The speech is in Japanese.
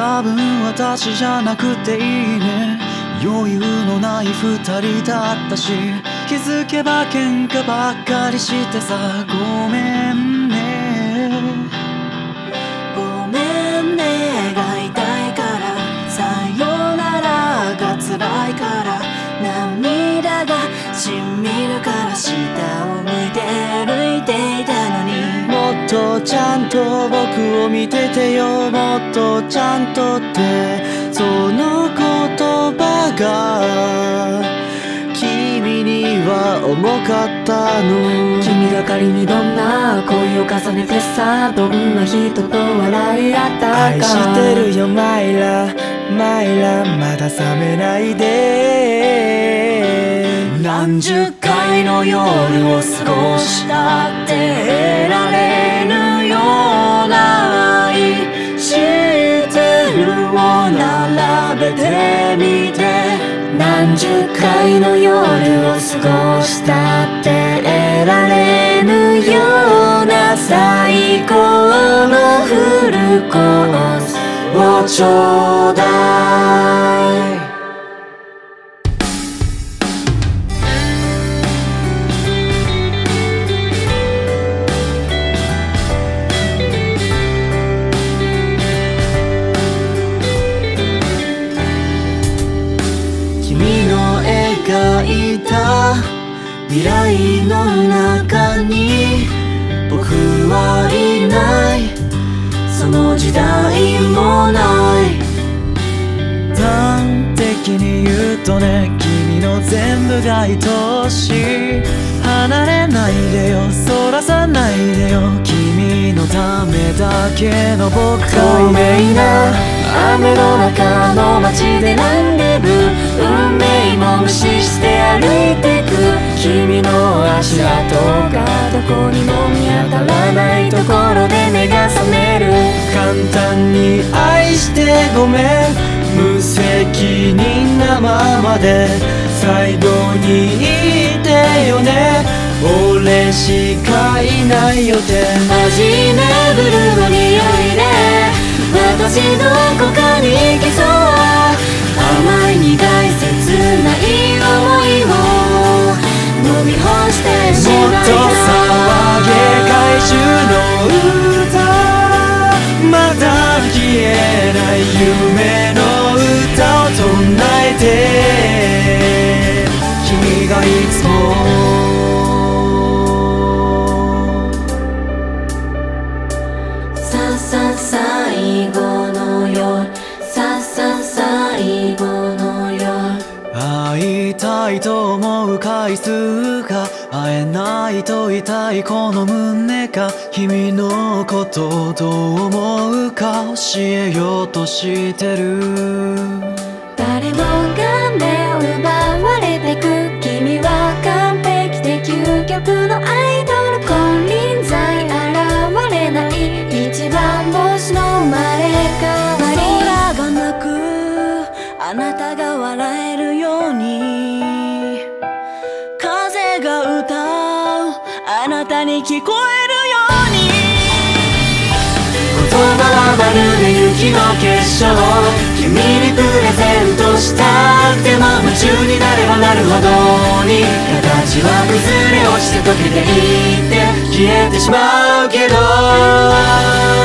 多分私じゃなくていいね。余裕のない二人だったし、気づけば喧嘩ばっかりしてさ。ごめんねごめんねが痛いから、さよならが辛いから、涙がしみるから下を向いて歩いていたのに。 もっとちゃんと僕を見ててよ、もっとちゃんとって、その言葉が君には重かったの。 君が仮にどんな恋を重ねてさ、どんな人と笑い合ったか。 愛してるよマイラマイラ、まだ覚めないで。 何十回の夜を過ごしたって得られぬような愛してるを並べてみて。何十回の夜を過ごしたって得られぬような最高のフルコースをちょうだい。 君の描いた未来の中に僕はいない、その時代もない。端的に言うとね、君の全部が愛しい。離れないでよ、そらさないでよ、君のためだけの僕が透明な雨の中の街で何でぶ運命も無視して歩いてく。君の足跡がどこにも見当たらないところで目が覚める。 簡単に愛してごめん、無責任なままで最後に言ってよね、俺しかいないよって。 初めブルーの匂いで私どこかに行きそう。甘い苦い切ない思いを飲み干してしまいもっと騒げ怪獣の歌、まだ消えない夢の歌を唱えて、君がいつも最後の夜、最後の夜。 会いたいと思う回数が会えないと痛いこの胸が、君のことどう思うか教えようとしてる。 誰もが目を奪われてく、君は完璧で究極のアイドル。金輪際現れない一番星の生まれ変わり。 空がなくあなたが笑えるように、風が歌うあなたに聞こえるように。 言葉はまるで雪の結晶、君にプレゼントしたくても夢中になればなるほどに形は崩れ落ちて溶けていって消えてしまうけど、